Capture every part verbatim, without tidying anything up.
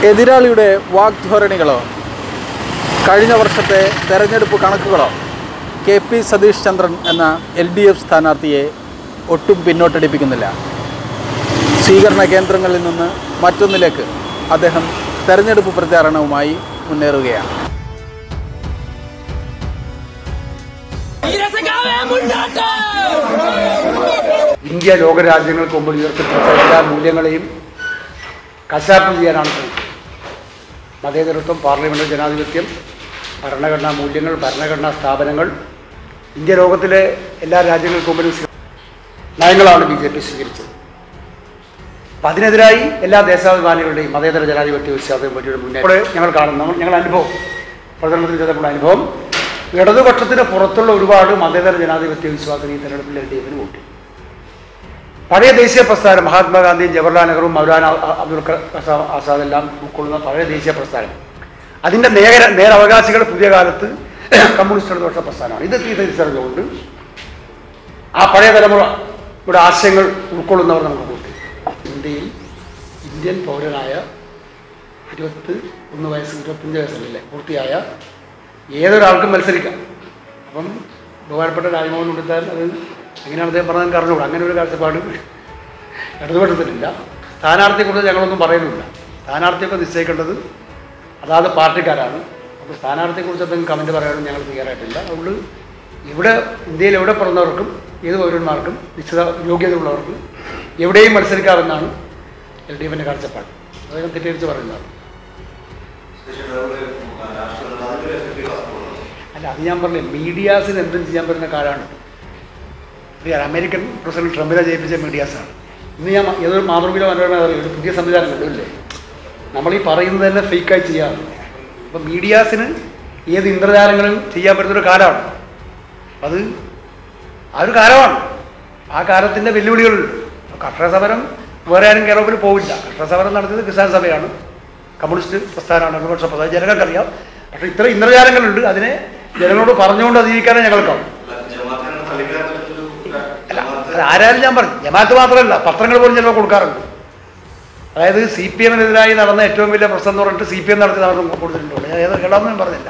എതിരാളിയുടെ വാഗ്ധോരണികളോ കഴിഞ്ഞ വർഷത്തെ തെരഞ്ഞെടുപ്പ് കണക്കുകളോ കെ പി സതീഷ് ചന്ദ്രൻ എന്ന എൽ ഡി എഫ് സ്ഥാനാർത്ഥിയെ ഒട്ടും പിന്നോട്ടടിപ്പിക്കുന്നില്ല. സ്വീകരണ കേന്ദ്രങ്ങളിൽ നിന്ന് മറ്റൊന്നിലേക്ക് അദ്ദേഹം തെരഞ്ഞെടുപ്പ് പ്രചാരണവുമായി മുന്നേറുകയാണ്. ഇന്ത്യ ലോകരാജ്യങ്ങൾക്ക് മുമ്പിൽ ഉയർത്തിപ്പിടിച്ച എല്ലാ മൂല്യങ്ങളെയും കശാപ്പ് ചെയ്യാനാണ് ശ്രമിക്കുന്നത്. മതേതരത്വം, പാർലമെന്റ് ജനാധിപത്യം, ഭരണഘടനാ മൂല്യങ്ങൾ, ഭരണഘടനാ സ്ഥാപനങ്ങൾ, ഇന്ത്യ ലോകത്തിലെ എല്ലാ രാജ്യങ്ങൾക്ക് മുമ്പിലും നയങ്ങളാണ് ബി ജെ പി സ്വീകരിച്ചത്. അപ്പം അതിനെതിരായി എല്ലാ ദേശാഭിമാനികളുടെയും മതേതര ജനാധിപത്യ വിശ്വാസത്തെ പറ്റിയൊരു മുന്നേറ്റം ഞങ്ങൾ കാണുന്നു. ഞങ്ങളുടെ അനുഭവം, പ്രചരണത്തിൽ ചെയ്തപ്പോൾ അനുഭവം, ഇടതുപക്ഷത്തിന് പുറത്തുള്ള ഒരുപാട് മതേതര ജനാധിപത്യ വിശ്വാസം ഈ തെരഞ്ഞെടുപ്പിൽ എൽ ഡി എഫിന് വോട്ട്. പഴയ ദേശീയ പ്രസ്ഥാനം, മഹാത്മാഗാന്ധിയും ജവഹർലാൽ നെഹ്റുവും മൗലാന അബ്ദുൽ ആസാദ് എല്ലാം ഉൾക്കൊള്ളുന്ന പഴയ ദേശീയ പ്രസ്ഥാനം, അതിൻ്റെ നേര നേരവകാശികൾ പുതിയ കാലത്ത് കമ്മ്യൂണിസ്റ്റ് ഇടതുപക്ഷ പ്രസ്ഥാനമാണ്. ഇത് തിരിച്ചറിഞ്ഞുകൊണ്ട് ആ പഴയ തലമുറ ഇവിടെ ആശയങ്ങൾ ഉൾക്കൊള്ളുന്നവർ നമുക്ക് കൂട്ടി. ഇന്ത്യയിൽ ഇന്ത്യൻ പൗരനായ ഇരുപത്തി ഒന്ന് വയസ്സ് ഇരുപത്തഞ്ച് വയസ്സല്ലേ പൂർത്തിയായ ഏതൊരാൾക്കും മത്സരിക്കാം. അപ്പം ബഹുമാനപ്പെട്ട രാജ്മോഹൻ ഉണ്ണിത്താൻ അത് എങ്ങനെയാണ് അദ്ദേഹം പറഞ്ഞതെന്ന് അറിഞ്ഞുകൂടാ. അങ്ങനെ ഒരു കാഴ്ചപ്പാട് ഇടതുപക്ഷത്തിലില്ല. സ്ഥാനാർത്ഥിയെക്കുറിച്ച് ഞങ്ങളൊന്നും പറയുന്നില്ല. സ്ഥാനാർത്ഥിയൊക്കെ നിശ്ചയിക്കേണ്ടത് അതാത് പാർട്ടിക്കാരാണ്. അപ്പോൾ സ്ഥാനാർത്ഥിയെക്കുറിച്ച് എന്തെങ്കിലും കമൻറ്റ് പറയാനും ഞങ്ങൾ തയ്യാറായിട്ടില്ല. അതുകൊണ്ട് ഇവിടെ ഇന്ത്യയിൽ എവിടെ പിറന്നവർക്കും ഏത് പൗരന്മാർക്കും നിശ്ചിത യോഗ്യതയുള്ളവർക്കും എവിടെയും മത്സരിക്കാമെന്നാണ് എൽ ഡി എഫിൻ്റെ കാഴ്ചപ്പാട്. അദ്ദേഹം തെറ്റിദ്ധരിച്ച് പറയുന്നതാണ്. അല്ല, അത് ഞാൻ പറഞ്ഞില്ലേ, മീഡിയാസിന് എന്തും ചെയ്യാൻ പറ്റുന്ന കാലമാണ്. അമേരിക്കൻ പ്രസിഡന്റ് ട്രംപിനെ ജയിപ്പിച്ച മീഡിയാസാണ്. ഇന്ന് ഞാൻ ഏതൊരു മാതൃഭൂമിയിലോ മനോരമ ഒരു പുതിയ സംവിധാനം കണ്ടില്ലേ, നമ്മൾ ഈ പറയുന്നത് തന്നെ ഫേക്കായി ചെയ്യാറുണ്ട്. അപ്പം മീഡിയാസിന് ഏത് ഇന്ദ്രജാലങ്ങളും ചെയ്യാൻ പറ്റുന്നൊരു കാലമാണ്. അത് ആ ഒരു കാലമാണ്. ആ കാലത്തിൻ്റെ വെല്ലുവിളികളുണ്ട്. കർഷക സമരം വേറെ ആരും കേരളത്തിൽ പോവില്ല. കർഷക സമരം നടത്തിയത് കിസാൻ സഭയാണ്, കമ്മ്യൂണിസ്റ്റ് പ്രസ്ഥാനമാണ്, ഇടതുപക്ഷ പ്രസ്ഥാനം. ജനങ്ങൾക്കറിയാം. പക്ഷേ ഇത്ര ഇന്ദ്രജാലങ്ങളുണ്ട്. അതിനെ ജനങ്ങളോട് പറഞ്ഞുകൊണ്ട് അതിരിക്കാനേ ഞങ്ങൾക്കാവും. അല്ല, ആരായാലും ഞാൻ പറഞ്ഞു, ജമാഅത്ത് മാത്രമല്ല, പത്രങ്ങൾ പോലും ചിലപ്പോൾ കൊടുക്കാറുണ്ട്. അതായത് സി പി എമ്മിനെതിരായി നടന്ന ഏറ്റവും വലിയ പ്രശ്നം എന്ന് പറഞ്ഞിട്ട് സി പി എം നടത്തി നടന്നു കൊടുത്തിട്ടുണ്ട്. ഞാൻ ഏത് കേടാമെന്ന് പറഞ്ഞില്ല.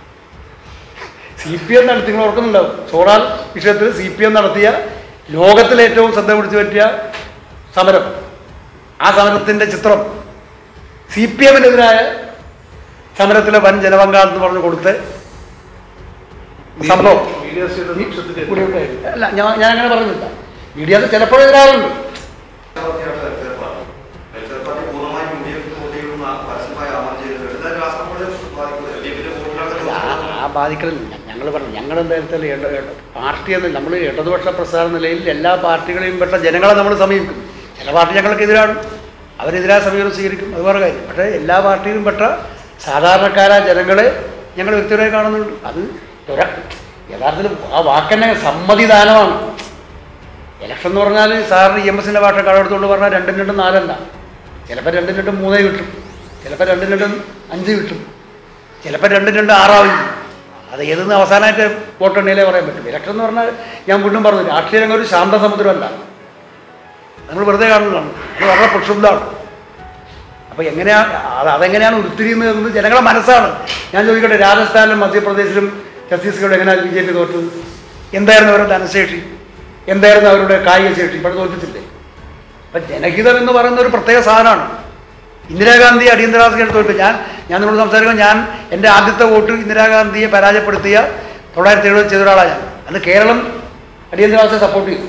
സി പി എം നടത്തി, നിങ്ങൾ ഓർക്കുന്നുണ്ടാവും, സോളാർ വിഷയത്തിൽ സി പി എം നടത്തിയ ലോകത്തിലെ ഏറ്റവും ശ്രദ്ധ പിടിച്ചു പറ്റിയ സമരം, ആ സമരത്തിൻ്റെ ചിത്രം സി പി എമ്മിനെതിരായ സമരത്തിലെ വൻ ജനപങ്കാളി എന്ന് പറഞ്ഞു കൊടുത്ത് സംഭവം. അല്ല, ഞാൻ ഞാൻ അങ്ങനെ പറഞ്ഞില്ല. മീഡിയാസ് ചിലപ്പോഴും എതിരാളുണ്ട്. ആ ബാധിക്കലില്ല. ഞങ്ങൾ പറഞ്ഞു, ഞങ്ങൾ എന്തായാലും പാർട്ടി എന്ന് നമ്മൾ ഇടതുപക്ഷ പ്രസ്ഥാന നിലയിൽ എല്ലാ പാർട്ടികളെയും പെട്ട ജനങ്ങളെ നമ്മൾ സമീപിക്കും. ചില പാർട്ടി ഞങ്ങൾക്കെതിരാണ്, അവരെതിരായ സമീപനം സ്വീകരിക്കും, അത് വേറെ കാര്യം. പക്ഷേ എല്ലാ പാർട്ടിയിലും പെട്ട സാധാരണക്കാരായ ജനങ്ങളെ ഞങ്ങൾ വ്യക്തിപരമായി കാണുന്നുണ്ട്. അത് യഥാർത്ഥത്തിൽ ആ വാക്കന്നെ സമ്മതിദാനമാണ്. ഇലക്ഷൻ എന്ന് പറഞ്ഞാൽ സാറിന് ഇ എം എസിൻ്റെ ഭാഷ കടമെടുത്തുകൊണ്ട് പറഞ്ഞാൽ രണ്ടും രണ്ടും നാലല്ല, ചിലപ്പോൾ രണ്ടും രണ്ടും മൂന്നേ കിട്ടും, ചിലപ്പോൾ രണ്ടും രണ്ടും അഞ്ച് കിട്ടും, ചിലപ്പോൾ രണ്ടും രണ്ടും ആറാവും. അത് ഏതെന്ന് അവസാനമായിട്ട് വോട്ടെണ്ണയിലേ പറയാൻ പറ്റും. ഇലക്ഷൻ എന്ന് പറഞ്ഞാൽ ഞാൻ വീണ്ടും പറഞ്ഞു, രാഷ്ട്രീയ രംഗം ഒരു ശാന്തസമുദ്രമല്ല, നമ്മൾ വെറുതെ കാണുന്നതാണ്. അത് വളരെ പ്രക്ഷുബ്ധമാണ്. അപ്പോൾ എങ്ങനെയാണ് അത് അതെങ്ങനെയാണ് ഉരുത്തിരിയുന്നതെന്ന് ജനങ്ങളുടെ മനസ്സാണ്. ഞാൻ ചോദിക്കട്ടെ, രാജസ്ഥാനിലും മധ്യപ്രദേശിലും ഛത്തീസ്ഗഡ് എങ്ങനെയാണ് ബി ജെ പി തോറ്റത്? എന്തായിരുന്നു അവരുടെ ധനശേഷി? എന്തായിരുന്നു അവരുടെ കായിക ശേഷി? ഇവിടെ തോൽപ്പിച്ചില്ലേ? അപ്പം ജനഹിതം എന്ന് പറയുന്ന ഒരു പ്രത്യേക സാധനമാണ്. ഇന്ദിരാഗാന്ധി അടിയന്തരാവസ്ഥ തോൽപ്പിച്ചു. ഞാൻ ഞാൻ നിങ്ങളോട് സംസാരിക്കുമ്പോൾ ഞാൻ എൻ്റെ ആദ്യത്തെ വോട്ട് ഇന്ദിരാഗാന്ധിയെ പരാജയപ്പെടുത്തിയ തൊള്ളായിരത്തി എഴുപത് ചെയ്ത ഒരാളാണ് ഞാൻ. അന്ന് കേരളം അടിയന്തരാവസ്ഥയെ സപ്പോർട്ട് ചെയ്തു.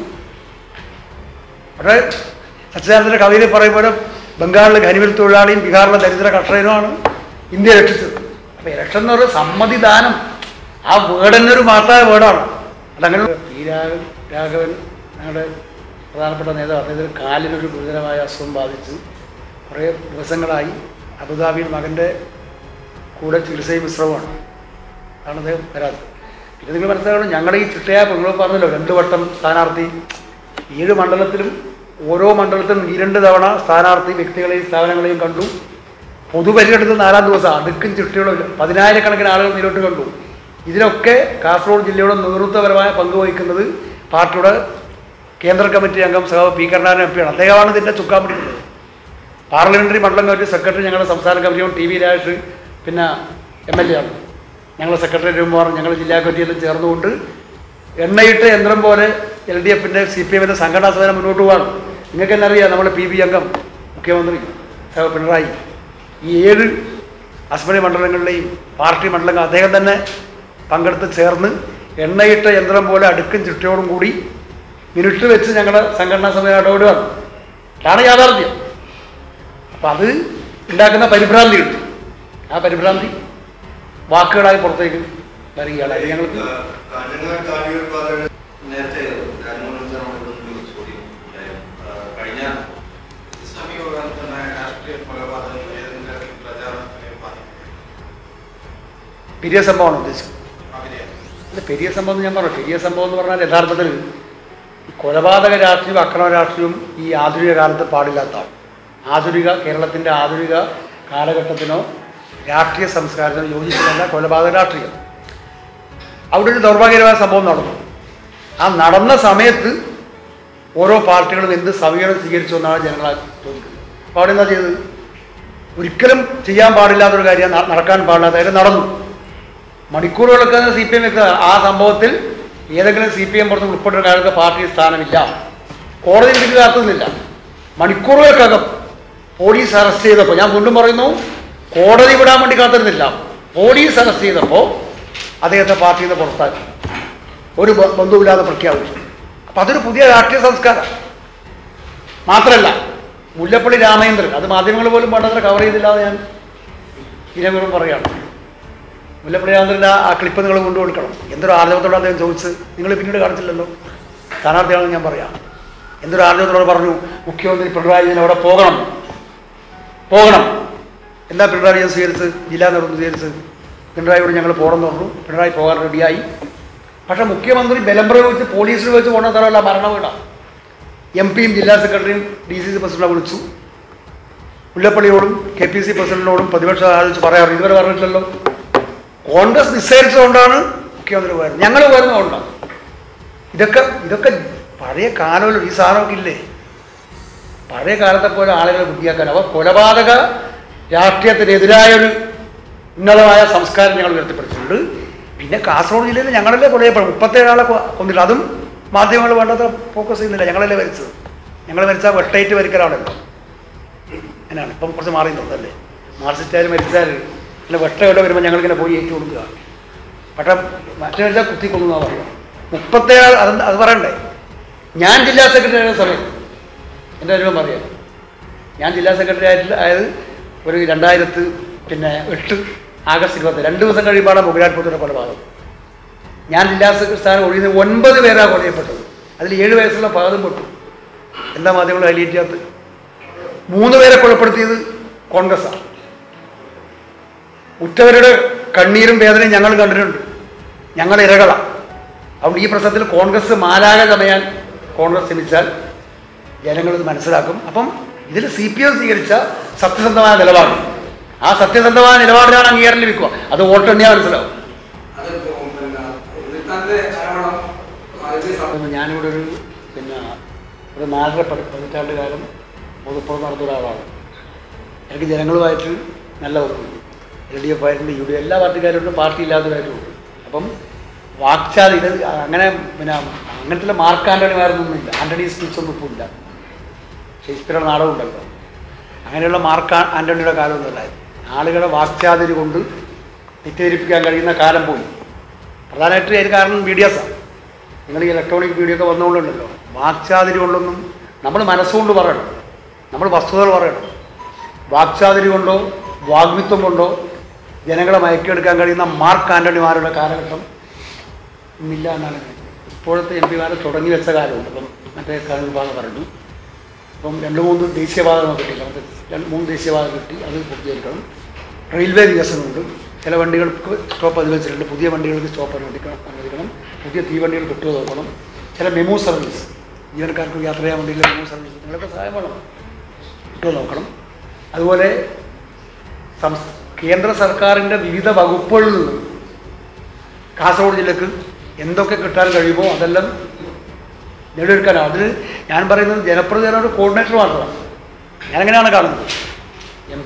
പക്ഷേ സച്ചിദാനന്ദൻ്റെ കവിതയിൽ പറയുമ്പോൾ ബംഗാളിലെ ഖനിമിൽ തൊഴിലാളിയും ബീഹാറിലെ ദരിദ്ര കർഷകനുമാണ് ഇന്ത്യ രക്ഷിച്ചത്. അപ്പോൾ ഇലക്ഷൻ എന്ന് പറയുന്നത് സമ്മതിദാനം, ആ വേർഡ് തന്നെ ഒരു മാറ്റായ വേർഡാണ്. അതങ്ങനെ പി രാഘവൻ രാഘവൻ ഞങ്ങളുടെ പ്രധാനപ്പെട്ട നേതാവ്, അദ്ദേഹത്തിന് കാലിനൊരു ഗുരുതരമായ അസുഖം ബാധിച്ച് കുറേ ദിവസങ്ങളായി അബുദാബിയിൽ മകൻ്റെ കൂടെ ചികിത്സയും വിശ്രമമാണ്. അതാണ് അദ്ദേഹം വരാത്തത്. പിന്നെ നിങ്ങൾ മനസ്സിലാക്കണം, ഞങ്ങളുടെ ഈ ചിട്ടയാ നിങ്ങൾ പറഞ്ഞല്ലോ, രണ്ട് വട്ടം സ്ഥാനാർത്ഥി, ഏഴ് മണ്ഡലത്തിലും ഓരോ മണ്ഡലത്തിലും ഈ രണ്ട് തവണ സ്ഥാനാർത്ഥി വ്യക്തികളെയും സ്ഥാപനങ്ങളെയും കണ്ടു. പൊതുപര്യടനത്തിൽ നാലാം ദിവസം അടുക്കും ചിട്ടകളും പതിനായിരക്കണക്കിന് ആളുകൾ നേരിട്ട് കണ്ടു. ഇതിലൊക്കെ കാസർഗോഡ് ജില്ലയുടെ നേതൃത്വപരമായ പങ്ക് വഹിക്കുന്നത് പാർട്ടിയുടെ കേന്ദ്ര കമ്മിറ്റി അംഗം സഹ പി കരുണാകരൻ എം പിയാണ്. അദ്ദേഹമാണ് ഇതിൻ്റെ ചുക്കാൻ പിടിക്കുന്നത്. പാർലമെൻ്ററി മണ്ഡലം കമ്മിറ്റി സെക്രട്ടറി ഞങ്ങളുടെ സംസ്ഥാന കമ്മിറ്റിയും ടി വി രാജേഷ് പിന്നെ എം എൽ എ ആണ്. ഞങ്ങൾ സെക്രട്ടറി രൂപമാർ ഞങ്ങൾ ജില്ലാ കമ്മിറ്റിയെല്ലാം ചേർന്നുകൊണ്ട് എണ്ണയിട്ട് യന്ത്രം പോലെ എൽ ഡി എഫിൻ്റെ സി പി എമ്മിൻ്റെ സംഘടനാ സേവനം മുന്നോട്ട് പോകാണ്. നിങ്ങൾക്ക് തന്നെ അറിയാം, നമ്മുടെ പി ബി അംഗം മുഖ്യമന്ത്രി പിണറായി ഈ ഏഴ് അസംബ്ലി മണ്ഡലങ്ങളിലെയും പാർട്ടി മണ്ഡലങ്ങൾ അദ്ദേഹം തന്നെ പങ്കെടുത്ത് ചേർന്ന് എണ്ണയിട്ട യന്ത്രം പോലെ അടുക്കും ചുറ്റയോടും കൂടി മിനിറ്റ് വെച്ച് ഞങ്ങളുടെ സംഘടനാ സഭ ഇടപെടുകയാണ്. അതാണ് യാഥാർത്ഥ്യം. അപ്പം അത് ഉണ്ടാക്കുന്ന പരിഭ്രാന്തി ഉണ്ട്. ആ പരിഭ്രാന്തി വാക്കുകളായി പുറത്തേക്ക് വരികയാണ്. അത് ഞങ്ങൾക്ക് പെരിയ സംഭവമാണ് ഉദ്ദേശിച്ചത്. അല്ല, പെരിയ സംഭവം എന്ന് ഞാൻ പറഞ്ഞു. പെരിയ സംഭവം എന്ന് പറഞ്ഞാൽ യഥാർത്ഥത്തിൽ കൊലപാതക രാഷ്ട്രീയവും അക്രമ രാഷ്ട്രീയവും ഈ ആധുനിക കാലത്ത് പാടില്ലാത്തതാണ്. ആധുനിക കേരളത്തിൻ്റെ ആധുനിക കാലഘട്ടത്തിനോ രാഷ്ട്രീയ സംസ്കാരത്തിനോ യോജിച്ചതല്ല കൊലപാതക രാഷ്ട്രീയം. അവിടെ ഒരു ദൗർഭാഗ്യകരമായ സംഭവം നടന്നു. ആ നടന്ന സമയത്ത് ഓരോ പാർട്ടികളും എന്ത് സമീപനം സ്വീകരിച്ചു എന്നാണ് ജനങ്ങളെ ചോദിക്കുന്നത്. അപ്പോൾ അവിടെ എന്താ ചെയ്തത്? ഒരിക്കലും ചെയ്യാൻ പാടില്ലാത്തൊരു കാര്യം, നടക്കാൻ പാടില്ലാത്ത കാര്യം നടന്നു. മണിക്കൂറുകളൊക്കെ സി പി എം വെക്കുക. ആ സംഭവത്തിൽ ഏതെങ്കിലും സി പി എം പുറത്ത് ഉൾപ്പെട്ട ഒരാൾക്ക് പാർട്ടി സ്ഥാനമില്ല. കോടതി വിധിക്ക് കാത്തുന്നില്ല. മണിക്കൂറുകൾക്കകം പോലീസ് അറസ്റ്റ് ചെയ്തപ്പോൾ, ഞാൻ വീണ്ടും പറയുന്നു, കോടതി വിടാൻ വേണ്ടി കാത്തിരുന്നില്ല. പോലീസ് അറസ്റ്റ് ചെയ്തപ്പോൾ അദ്ദേഹത്തെ പാർട്ടിയിൽ നിന്ന് പുറത്താക്കി, ഒരു ബന്ധവുമില്ലാതെ പ്രഖ്യാപിച്ചു. അപ്പം അതൊരു പുതിയ രാഷ്ട്രീയ സംസ്കാരം മാത്രമല്ല. മുല്ലപ്പള്ളി രാമചന്ദ്രൻ, അത് മാധ്യമങ്ങൾ പോലും വേണ്ടത്ര കവർ ചെയ്തില്ലാതെ ഞാൻ ഇതിനെങ്കിലും പറയുകയാണ്. മുല്ലപ്പള്ളി രാമചന്ദ്രൻ്റെ ആ ക്ലിപ്പ് നിങ്ങൾ കൊണ്ടുകൊടുക്കണം. എന്തൊരു ആർജവത്തോടെ അദ്ദേഹം ചോദിച്ചത് നിങ്ങൾ പിന്നീട് കാണിച്ചില്ലല്ലോ. സ്ഥാനാർത്ഥിയാണെന്ന് ഞാൻ പറയാം. എന്തൊരു ആർജവത്തോടെ പറഞ്ഞു, മുഖ്യമന്ത്രി പിണറായി വിജയൻ അവിടെ പോകണം പോകണം എന്താ പിണറായി വിജയൻ സ്വീകരിച്ച് ജില്ലാ നേതൃത്വം സ്വീകരിച്ച് പിണറായിയോട് ഞങ്ങൾ പോകണമെന്ന് പറഞ്ഞു. പിണറായി പോകാൻ റെഡിയായി. പക്ഷേ മുഖ്യമന്ത്രി ബലം പ്രയോഗിച്ച് പോലീസിൽ വെച്ച് പോകുന്ന സ്ഥലമല്ല, മരണ വീടാണ്. എം പിയും ജില്ലാ സെക്രട്ടറിയും ഡി സി സി പ്രസിഡന്റിനെ വിളിച്ചു. മുല്ലപ്പള്ളിയോടും കെ പി സി പ്രസിഡന്റിനോടും പ്രതിപക്ഷം ആലോചിച്ച് പറയാറ് ഇതുവരെ പറഞ്ഞിട്ടില്ലല്ലോ. കോൺഗ്രസ് നിസ്സരിച്ചതുകൊണ്ടാണ് മുഖ്യമന്ത്രി പോയത്, ഞങ്ങൾ പോയിരുന്നതുകൊണ്ടാണ്. ഇതൊക്കെ ഇതൊക്കെ പഴയ കാലമല്ലോ. ഈ സാധനമൊക്കെ ഇല്ലേ പഴയ കാലത്തെ പോലെ ആളുകളെ ബുദ്ധിയാക്കാൻ. അപ്പോൾ കൊലപാതക രാഷ്ട്രീയത്തിനെതിരായൊരു ഉന്നതമായ സംസ്കാരം ഞങ്ങൾ ഉയർത്തിപ്പിടിച്ചിട്ടുണ്ട്. പിന്നെ കാസർഗോഡ് ജില്ലയിൽ ഞങ്ങളല്ലേ കൊലയപ്പെടും, മുപ്പത്തേഴാളെ കൊന്നില്ല. അതും മാധ്യമങ്ങൾ വേണ്ടത്ര ഫോക്കസ് ചെയ്യുന്നില്ല. ഞങ്ങളല്ലേ മരിച്ചത്. ഞങ്ങൾ മരിച്ചാൽ വെട്ടേറ്റ് മരിക്കലാണല്ലോ. അങ്ങനെയാണ്. ഇപ്പം കുറച്ച് മാറി തോന്നല്ലേ. മാർസിസ്റ്റുകാർ മരിച്ചാൽ അല്ല വെട്ട എവിടെ വരുമ്പോൾ ഞങ്ങളിങ്ങനെ പോയി ഏറ്റു കൊടുക്കുക. പക്ഷേ മറ്റേ മരിച്ചാൽ കുത്തിക്കൊള്ളുന്നതാണ് പറയുക. മുപ്പത്തേഴ് അത് അത് പറയണ്ടേ. ഞാൻ ജില്ലാ സെക്രട്ടറി ആയ സമയത്ത് എൻ്റെ അനുഭവം പറയാം. ഞാൻ ജില്ലാ സെക്രട്ടറി ആയിട്ട് ആയത് ഒരു രണ്ടായിരത്ത് പിന്നെ എട്ട് ആഗസ്റ്റ് ഇരുപത്തി രണ്ട് ദിവസം കഴിയുമ്പോഴാണ് മുഗരാട്പുരത്തിൻ്റെ കൊലപാതകം. ഞാൻ ജില്ലാ സെക്രട്ടറി സ്ഥാനം ഒഴിയുന്ന ഒൻപത് പേരാണ് കൊലയപ്പെട്ടത്. അതിൽ ഏഴ് വയസ്സുള്ള പാദം പെട്ടു. എന്താ മാധ്യമങ്ങൾ ഹൈലൈറ്റ് ചെയ്യാത്തത്? മൂന്ന് പേരെ കൊലപ്പെടുത്തിയത് കോൺഗ്രസ്സാണ്. ഉറ്റവരുടെ കണ്ണീരും വേദനയും ഞങ്ങൾ കണ്ടിട്ടുണ്ട്. ഞങ്ങൾ ഇരകളാണ്. അതുകൊണ്ട് ഈ പ്രശ്നത്തിൽ കോൺഗ്രസ് മാലാക ചമയാൻ കോൺഗ്രസ് ശ്രമിച്ചാൽ ജനങ്ങളിത് മനസ്സിലാക്കും. അപ്പം ഇതിൽ സി പി എം സ്വീകരിച്ച സത്യസന്ധമായ നിലപാട്, ആ സത്യസന്ധമായ നിലപാടിനാണ് അംഗീകാരം ലഭിക്കുക. അത് വോട്ടെണ്ണിയാൽ മനസ്സിലാവും. ഞാനിവിടെ ഒരു പിന്നെ ഒരു നാലര പതിറ്റാണ്ട് കാലം പൊതുപ്പുറം നടത്തുന്ന ഒരാളാണ്. എനിക്ക് ജനങ്ങളുമായിട്ട് നല്ല ഉറപ്പുണ്ട്. എൽ ഡി എഫ് ആയിട്ടുണ്ട്, യു ഡി എഫ് എല്ലാ പാർട്ടിക്കാരും പാർട്ടി ഇല്ലാത്തവരായിട്ടുമുണ്ട്. അപ്പം വാക്ചാൽ ഇത് അങ്ങനെ പിന്നെ അങ്ങനത്തെ മാർക്ക് ആൻ്റണിമാരൊന്നുമില്ല. ആൻ്റണി സ്പീച്ചൊന്നും ഇപ്പോൾ ഇല്ല. ഷേക്സ്പിയറുടെ നാടകം ഉണ്ടല്ലോ. അങ്ങനെയുള്ള മാർക്ക് ആൻ്റണിയുടെ കാലമൊന്നുമല്ലായിരുന്നു. ആളുകളെ വാക്ചാതിരി കൊണ്ട് തെറ്റിദ്ധരിപ്പിക്കാൻ കഴിയുന്ന കാലം പോയി. പ്രധാനമായിട്ട് അതിന് കാരണം മീഡിയാസാണ്. നിങ്ങൾ ഈ ഇലക്ട്രോണിക് മീഡിയ ഒക്കെ വന്നുകൊണ്ടുണ്ടല്ലോ. വാക്ചാതിരി കൊണ്ടൊന്നും നമ്മൾ മനസ്സുകൊണ്ട് പറയണം, നമ്മൾ വസ്തുതകൾ പറയണം. വാക്ചാതിരി കൊണ്ടോ വാഗ്മിത്വം കൊണ്ടോ ജനങ്ങളെ മയക്കിയെടുക്കാൻ കഴിയുന്ന മാർക്ക് ആൻ്റണിമാരുടെ കാലഘട്ടം ഇന്നില്ല എന്നാണ്. ഇപ്പോഴത്തെ എം പിമാരെ തുടങ്ങി വെച്ച കാലമുണ്ട്. ഇപ്പം മറ്റേ കാര്യം വിഭാഗം പറഞ്ഞു. ഇപ്പം രണ്ട് മൂന്ന് ദേശീയപാത കിട്ടി, രണ്ട് മൂന്ന് ദേശീയപാത കിട്ടി, അത് പൂർത്തീകരിക്കണം. റെയിൽവേ വികസനമുണ്ട്. ചില വണ്ടികൾക്ക് സ്റ്റോപ്പ് അനുവദിച്ചിട്ടുണ്ട്, പുതിയ വണ്ടികൾക്ക് സ്റ്റോപ്പ് അനുവദിക്കണം അനുവദിക്കണം പുതിയ തീവണ്ടികൾ കിട്ടുക നോക്കണം. ചില മെമു സർവീസ്, ജീവനക്കാർക്ക് യാത്ര ചെയ്യാൻ വേണ്ടിയുള്ള മെമു സർവീസ് നിങ്ങളൊക്കെ സഹായം വേണം, കിട്ടുക നോക്കണം. അതുപോലെ സംസ് കേന്ദ്ര സർക്കാരിൻ്റെ വിവിധ വകുപ്പുകളിൽ നിന്ന് കാസർഗോഡ് ജില്ലക്ക് എന്തൊക്കെ കിട്ടാൻ കഴിയുമോ അതെല്ലാം നേടിയെടുക്കാനാണ്. അതിന് ഞാൻ പറയുന്നത് ജനപ്രതിനിധിയുടെ കോർഡിനേറ്റർ മാത്രമാണ്. ഞാനങ്ങനെയാണ് കാണുന്നത്.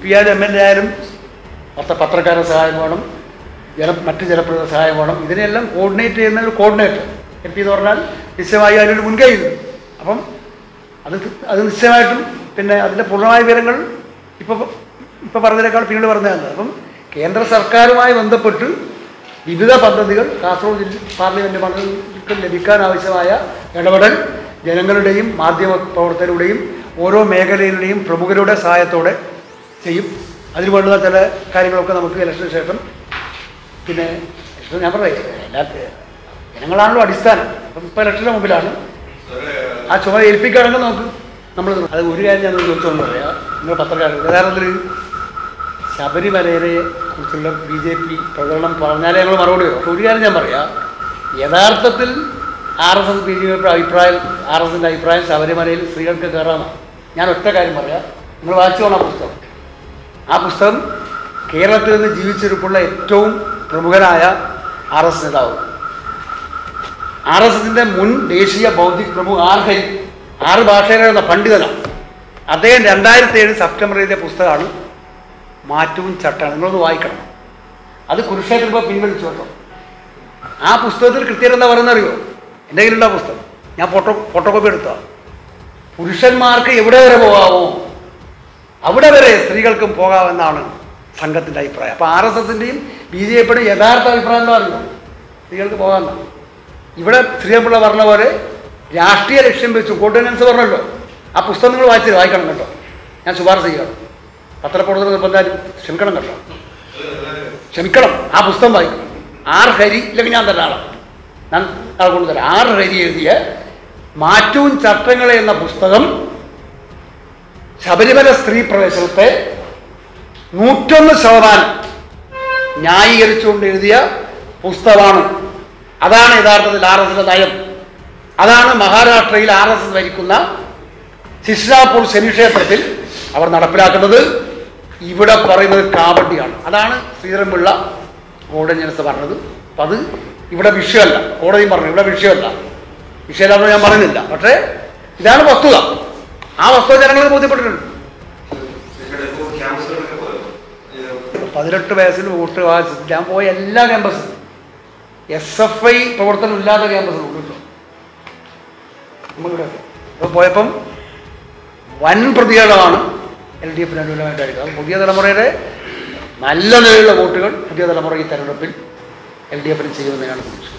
പി ആയാലും എം എൽ എ ആയാലും പത്ര പത്രക്കാരുടെ സഹായം വേണം, ജന മറ്റ് ജനപ്രതിനിധി സഹായം വേണം. ഇതിനെല്ലാം കോർഡിനേറ്റ് ചെയ്യുന്ന ഒരു കോർഡിനേറ്റർ എം പി എന്ന് പറഞ്ഞാൽ നിശ്ചയമായി അതിനൊരു മുൻകൈ ഉണ്ട്. അപ്പം അത് അത് നിശ്ചയമായിട്ടും പിന്നെ അതിൻ്റെ പൂർണ്ണമായ വിവരങ്ങൾ ഇപ്പോൾ ഇപ്പോൾ പറഞ്ഞതിനേക്കാൾ പിന്നീട് പറഞ്ഞതാണ്. അപ്പം കേന്ദ്ര സർക്കാരുമായി ബന്ധപ്പെട്ട് വിവിധ പദ്ധതികൾ കാസർഗോഡ് ജില്ല പാർലമെൻറ്റ് മണ്ഡലത്തിൽ ലഭിക്കാൻ ആവശ്യമായ ഇടപെടൽ ജനങ്ങളുടെയും മാധ്യമ പ്രവർത്തകരുടെയും ഓരോ മേഖലയിലുടെയും പ്രമുഖരുടെ സഹായത്തോടെ ചെയ്യും. അതിന് വേണ്ടുന്ന ചില കാര്യങ്ങളൊക്കെ നമുക്ക് ഇലക്ഷന് ശേഷം പിന്നെ ഞാൻ പറയാം എല്ലാ ജനങ്ങളാണല്ലോ അടിസ്ഥാനം. അപ്പം ഇപ്പോൾ ഇലക്ഷൻ്റെ മുമ്പിലാണ് ആ ചുമ ഏൽപ്പിക്കുകയാണെങ്കിൽ നമുക്ക് നമ്മൾ അത് ഒരു കാര്യം ഞാൻ ചോദിച്ചോന്ന് പറയാം. നിങ്ങൾ പത്രക്കാർ ഉദാഹരണത്തിൽ ശബരിമലയെ കുറിച്ചുള്ള ബി ജെ പി പ്രചരണം പറഞ്ഞാലേ ഞങ്ങൾ മറുപടി വരും. പക്ഷെ ഒരു കാര്യം ഞാൻ പറയാം, യഥാർത്ഥത്തിൽ R S S B J പിയുടെ അഭിപ്രായം ആർ എസ് എസിൻ്റെ അഭിപ്രായം ശബരിമലയിൽ സ്ത്രീകൾക്ക് കയറാമെന്നാണ്. ഞാൻ ഒറ്റ കാര്യം പറയാം, നിങ്ങൾ വായിച്ചു പോകണം ആ പുസ്തകം. ആ പുസ്തകം കേരളത്തിൽ നിന്ന് ജീവിച്ചിരിപ്പുള്ള ഏറ്റവും പ്രമുഖനായ ആർ എസ് നേതാവ്, ആർ എസ് എസിൻ്റെ മുൻ ദേശീയ ബൗദ്ധിക് പ്രമുഖ ആർ ഹരി, ആറ് ഭാഷയിലെഴുതുന്ന പണ്ഡിതനാണ്. അദ്ദേഹം രണ്ടായിരത്തി ഏഴ് സെപ്റ്റംബർ എഴുതിയ പുസ്തകമാണ് മാറ്റവും ചട്ടമാണ്. നിങ്ങളൊന്ന് വായിക്കണം. അത് കുരുക്ഷേത്രം ഇപ്പോൾ പിൻവലിച്ചു കേട്ടോ. ആ പുസ്തകത്തിൽ കൃത്യം എന്താ പറയുന്നത് അറിയോ? എൻ്റെ കയ്യിലുള്ള ആ പുസ്തകം ഞാൻ ഫോട്ടോ ഫോട്ടോ കോപ്പി എടുത്തതാണ്. പുരുഷന്മാർക്ക് എവിടെ വരെ പോകാമോ അവിടെ വരെ സ്ത്രീകൾക്കും പോകാമെന്നാണ് സംഘത്തിൻ്റെ അഭിപ്രായം. അപ്പോൾ ആർ എസ് എസിൻ്റെയും ബി ജെ പിയുടെയും യഥാർത്ഥ അഭിപ്രായം എന്താ പറയുന്നത്? സ്ത്രീകൾക്ക് പോകാമെന്നാണ്. ഇവിടെ ശ്രീപിള്ള പറഞ്ഞ പോലെ രാഷ്ട്രീയ ലക്ഷ്യം വെച്ചു കോർഡിനൻസ് പറഞ്ഞല്ലോ. ആ പുസ്തകം നിങ്ങൾ വായിച്ചു വായിക്കണം കേട്ടോ. ഞാൻ ശുപാർശ ചെയ്യണം. പത്രപ്രവർത്തനം നിർബന്ധാലും ക്ഷമിക്കണം കേട്ടോ, ക്ഷമിക്കണം. ആ പുസ്തകം വായിക്കണം. ആർ ഹരി ഇല്ലെങ്കിൽ ഞാൻ തന്നെ ആളാണ്, ഞാൻ ആൾ കൊണ്ടുതരാം. ആർ ഹരി എഴുതിയ മാറ്റവും ചട്ടങ്ങളെ എന്ന പുസ്തകം ശബരിമല സ്ത്രീ പ്രവേശനത്തെ നൂറ്റൊന്ന് ശതമാനം ന്യായീകരിച്ചുകൊണ്ട് എഴുതിയ പുസ്തകമാണ്. അതാണ് യഥാർത്ഥത്തിൽ ആർ എസിൻ്റെ നയം. അതാണ് മഹാരാഷ്ട്രയിൽ ആർ എസ് എസ് ഭരിക്കുന്ന ശിശ്രാപൂർ ശനിക്ഷേത്രത്തിൽ അവർ നടപ്പിലാക്കുന്നത്. ഇവിടെ പറയുന്നത് കാവട്ടിയാണ്. അതാണ് ശ്രീധരൻപിള്ള ഓർഡിനൻസ് പറഞ്ഞത്. അപ്പം അത് ഇവിടെ വിഷയമല്ല, കോടതിയും പറഞ്ഞു ഇവിടെ വിഷയമല്ല. വിഷയമല്ലാന്ന് ഞാൻ പറയുന്നില്ല, പക്ഷേ ഇതാണ് വസ്തുത. ആ വസ്തുത ജനങ്ങൾക്ക് ബോധ്യപ്പെട്ടിട്ടുണ്ട്. പതിനെട്ട് വയസ്സിൽ വോട്ട് ഞാൻ പോയ എല്ലാ ക്യാമ്പസിലും എസ് എഫ് ഐ പ്രവർത്തനം ഇല്ലാത്ത ക്യാമ്പസിലും കിട്ടും. നമ്മളിവിടെ ഇപ്പോൾ പോയപ്പം വൻ പ്രതികരണമാണ് എൽ ഡി എഫിന് അനുകൂലമായിട്ടായിരിക്കും. അത് പുതിയ തലമുറയുടെ നല്ല നിലയിലുള്ള വോട്ടുകൾ പുതിയ തലമുറ ഈ തെരഞ്ഞെടുപ്പിൽ എൽ ഡി എഫിന് ചെയ്യുമെന്ന് ഞാൻ പ്രതീക്ഷിക്കുന്നു.